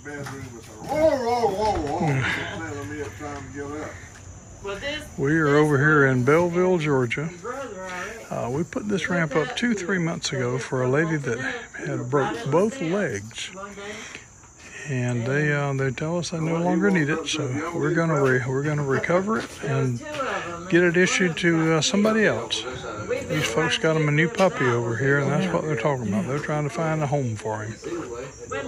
bedroom and said, whoa. Let me have time to get up. We are over here in Belleville, Georgia. We put this ramp up 2-3 months ago for a lady that had broke both legs, and they tell us they no longer need it. So we're gonna recover it and get it issued to somebody else. These folks got him a new puppy over here, and that's what they're talking about. They're trying to find a home for him.